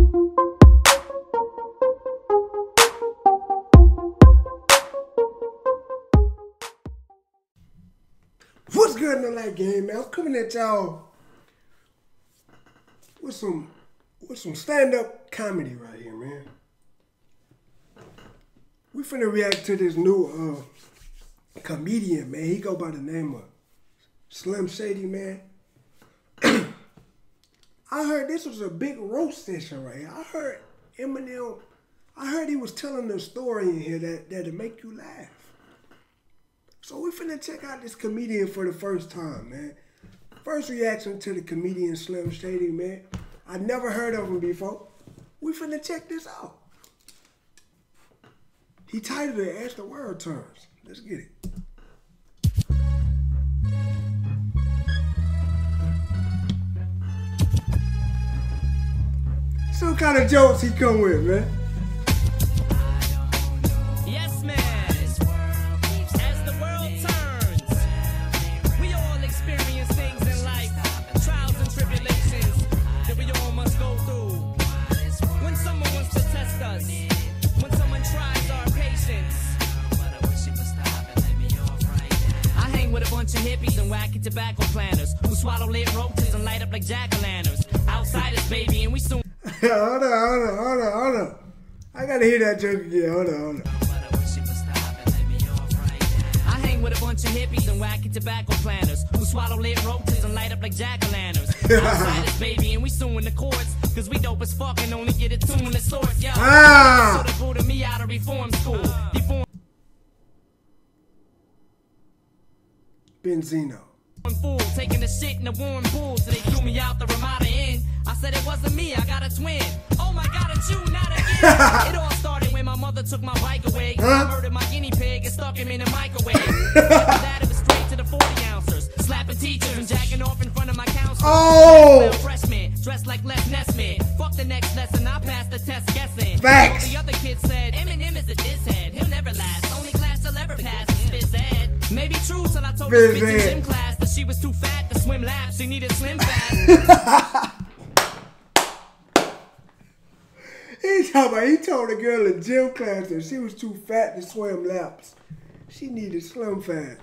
What's good in the light game, man? I'm coming at y'all with some stand-up comedy right here, man. We finna react to this new comedian, man. He go by the name of Slim Shady, man. I heard this was a big roast session right here. I heard EMINEM. I heard he was telling a story in here that'll make you laugh. So we finna check out this comedian for the first time, man. First reaction to the comedian Slim Shady, man. I never heard of him before. We finna check this out. He titled it As the World Turns. Let's get it. So what kind of jokes he come with, man? Yes, man. As the world turns, we all experience things in life, trials and tribulations that we all must go through. When someone wants to test us, when someone tries our patience, I hang with a bunch of hippies and wacky tobacco planters who swallow lit roaches and light up like jack-o'-lanterns. Outsiders, baby, and we soon. Hold on. I gotta hear that joke again. Hold on. I hang with a bunch of hippies and wacky tobacco planters who swallow lit roaches and light up like jack-o'-lanterns. Outsiders, baby, and we suing the courts, cause we dope as fuck and only get it tuned to source, yo. So they booted me out of reform school. Benzino. Fool, taking the shit in the warm pool, so they threw me out the Ramada Inn. I said it wasn't me, I got a twin. Oh my god, it's you, not again. It all started when my mother took my bike away. I murdered my guinea pig and stuck him in a microwave. After that, it was straight to the 40 ounces, slapping teachers and jacking off in front of my counselor. Oh! Freshman, dressed like Les Nessman. Fuck the next lesson, I passed the test guessing. Facts. The other kid said, EMINEM is a diss head. He'll never last. Only class he'll ever pass is phys ed. Maybe true till I told this bitch in gym class that she was too fat to swim laps. She needed slim fast. He told a girl in gym class that she was too fat to swim laps. She needed slim fast.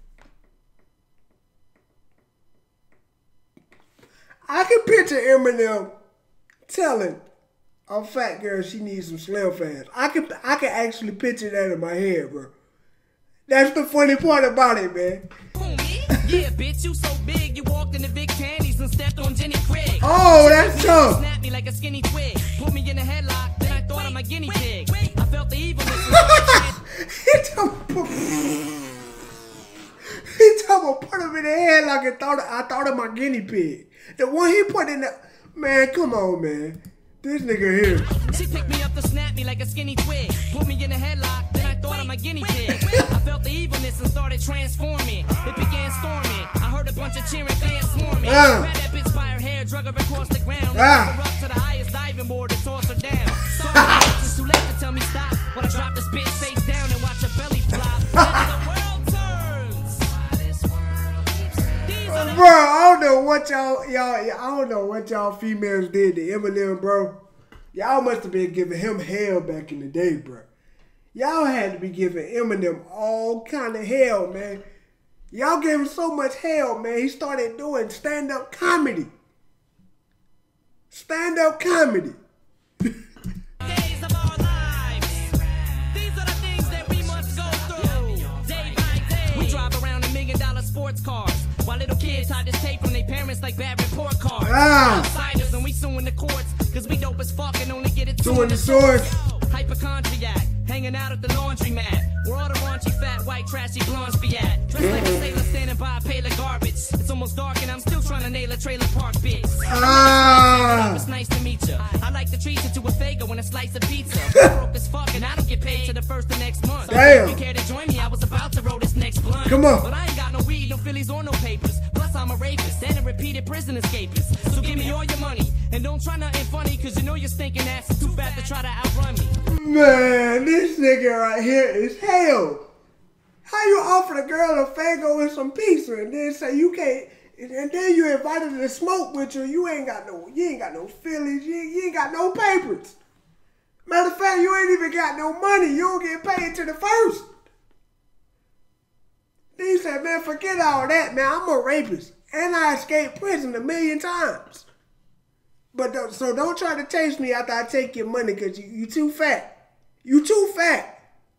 I can picture EMINEM telling a fat girl she needs some slim fast. I can actually picture that in my head, bro. That's the funny part about it, man. Yeah, bitch, you so big, you walked in the big panties and stepped on Jenny Craig. Oh, that's tough. Snapped me like a skinny twig, put me in a headlock, then I thought I'm a guinea pig. I felt the evilness. He told me put him in the headlock and I thought of my guinea pig. The one he put in the man, come on, man. This nigga here. She picked me up to snap me like a skinny twig, put me in a headlock, then I thought I'm a guinea pig. I felt the evilness and started transforming. It began storming. I heard a bunch of cheering fans swarming. Grabbed that bitch by her hair, drug her across the ground. Her up to the highest diving board and tossed her down. Sorry, it's too late to tell me stop. When I drop this bitch face down and watch her belly flop. The world turns. Bro, I don't know what I don't know what y'all females did to EMINEM, bro. Y'all must have been giving him hell back in the day, bro. Y'all had to be giving EMINEM all kind of hell, man. Y'all gave him so much hell, man. He started doing stand-up comedy. Stand-up comedy. Days of our lives. These are the things that we must go through. Day by day. We drive around in $1 million sports cars, while little kids hide this tape from their parents like bad report cards. Outsiders and we suing the courts, cause we dope as fuck and only get it to the source. Hypochondriac, hanging out at the laundromat, where all the raunchy, fat, white, trashy blondes be at. Dressed like a sailor standing by a pail of garbage. It's almost dark and I'm still trying to nail a trailer park bitch. It's nice to meet you. I like to treat you to a Fago and a slice of pizza. Broke as fuck and I don't get paid till the first of next month. Damn. If you care to join me, I was about to roll this next blunt. Come on. But I ain't got no weed, no Phillies or no papers. Plus I'm a rapist and a repeated prison escapist. So give me all your money and don't try nothing funny, cause you know your stinking ass is too fat to try to outrun me. Man, this nigga right here is hell. How you offer the girl a Fago and some pizza and then say you can't And then you invited to smoke with you. You ain't got no feelings. You ain't got no papers. Matter of fact, you ain't even got no money. You don't get paid to the first. Then you said, man, forget all that, man. I'm a rapist. And I escaped prison 1,000,000 times. But so don't try to chase me after I take your money because you too fat. You too fat.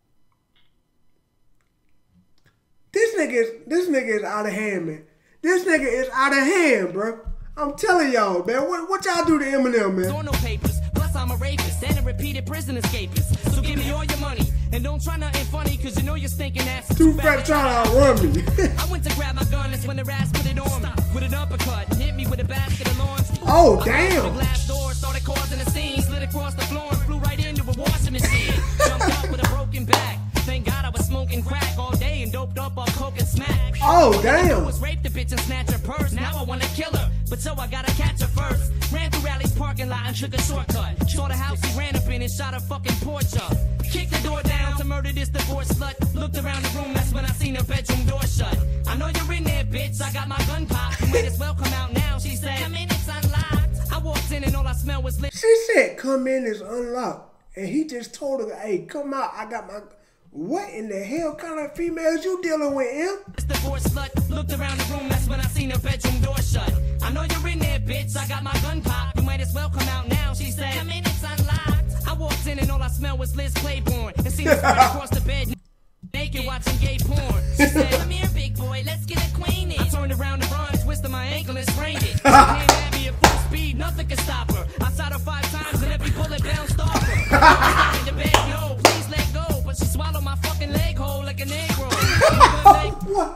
This nigga is out of hand, man. This nigga is out of hand, bro. I'm telling y'all, man. What y'all do to Eminem, man? No papers. Plus I'm a rapist and a repeated prison escapist. So give me all your money and don't try nothing funny, cause you know you're stinking ass. Too fat trying to outrun me. I went to grab my gun, that's when the ass put it on me. With an uppercut, hit me with a basket of lawns. Oh, damn. The glass door started causing a scene, slid across the floor and flew right into a washing machine. Jumped out with a broken back. Thank God I was smoking crack all day and doped up on coke and smack. Oh, damn. I was raped the bitch and snatch her purse. Now I wanna kill her, but so I gotta catch her first. Ran through Rally's parking lot and took a shortcut. Saw the house he ran up in and shot her fucking porch up. Kicked the door down to murder this divorce slut. Looked around the room, that's when I seen her bedroom door shut. I know you're in there, bitch. I got my gun popped. You might as well come out now. She said, come in, it's unlocked. I walked in and all I smelled was lit. She said, come in, it's unlocked. And he just told her, hey, come out. I got my... What in the hell kind of females you dealing with, Em? This divorce slut. Looked around the room, that's when I seen her bedroom door shut. I know you're in there, bitch. I got my gun popped. You might as well come out now. She said, come in, it's unlocked. I walked in and all I smelled was Liz Claiborne. And seen her spread across the bed, naked watching gay porn. She said, come here, big boy, let's get acquainted. I turned around to run, twisted my ankle and sprained it. She came at me at full speed, nothing could stop her. I shot her 5 times and every bullet bounced off her. I was in the bed, no, please let go. But she swallowed my fucking leg hole like a negro. What?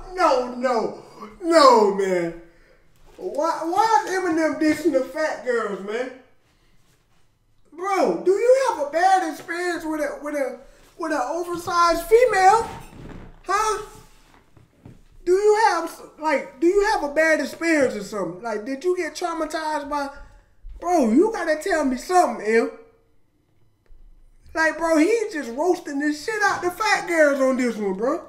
No, man. Why is Eminem dissing the fat girls, man? Bro, do you have a bad experience with an oversized female? Huh? Do you have a bad experience or something? Like, did you get traumatized by... Bro, you gotta tell me something, Em. Like, bro, he's just roasting this shit out the fat girls on this one, bro.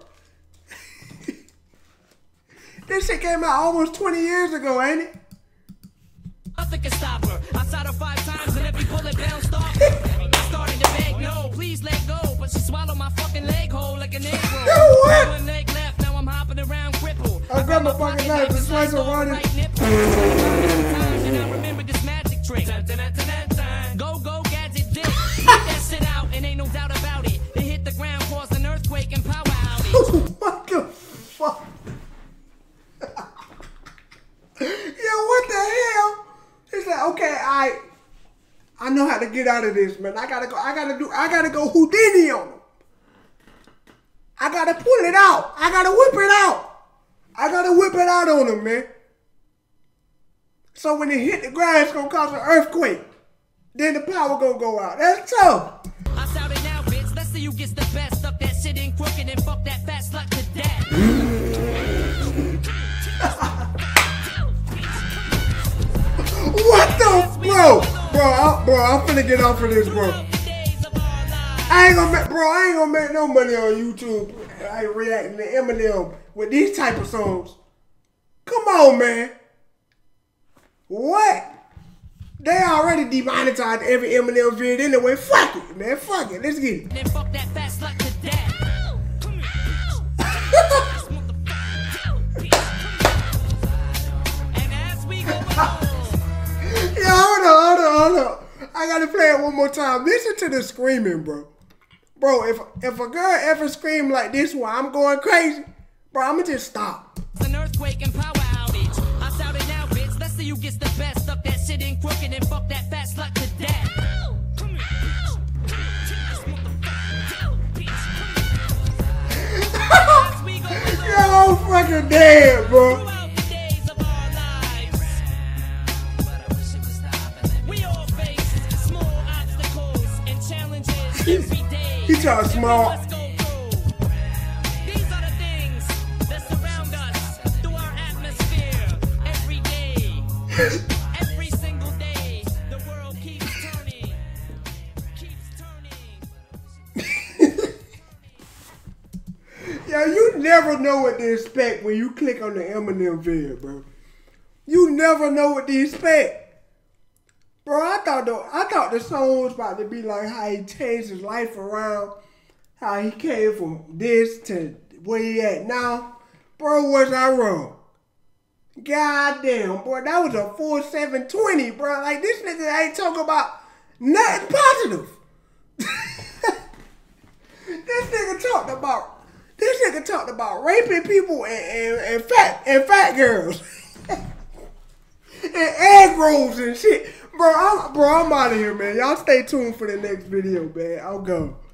This shit came out almost 20 years ago, ain't it? Nothing can stop her. I shot her 5 times and every bullet bounced off her. I started to beg, no, please let go. But she swallowed my fucking leg hole like a negro. What? One leg left, now I'm hopping around crippled. I grabbed my fucking knife and sliced her right in. And I remember this magic trick. Go, go, gadget dip. Get that shit out and ain't no doubt about it. It hit the ground, caused an earthquake and power outage. What the fuck? Yo, what the hell? He said, okay, I know how to get out of this, man. I gotta go Houdini on him. I gotta pull it out. I gotta whip it out. I gotta whip it out on him, man. So when it hit the ground, it's gonna cause an earthquake. Then the power gonna go out. That's tough. I shouted now, bitch. Let's see who gets the best. Stuck that shit in crooked and fuck that fat slut to death. What the bro, I'm finna get off of this, bro. I ain't gonna make no money on YouTube. I ain't reacting to Eminem with these type of songs. Come on, man. What? They already demonetized every Eminem video anyway. Fuck it, man. Fuck it. Let's get it. Then fuck that fat slut to death. And as we go along. Yo, hold on. I gotta play it one more time. Listen to the screaming, bro. Bro, if a girl ever scream like this while I'm going crazy, bro, I'ma just stop. An earthquake and power outage. I shouted now, bitch. Let's see who gets the best. Stuck that shit in crooked and fuck that fat slut to death. Yo, I'm fucking dead, bro. He trying to small. These are the things that surround us through our atmosphere every day. Every single day, the world keeps turning. Yo, you never know what to expect when you click on the Eminem video, bro. You never know what to expect. Bro, I thought the song was about to be like how he changed his life around, how he came from this to where he at now. Bro, was I wrong? Goddamn, bro, that was a full 720, bro. Like, this nigga ain't talking about nothing positive. This nigga talked about raping people and fat girls. And egg rolls and shit. Bro, I'm out of here, man. Y'all stay tuned for the next video, man. I'll go.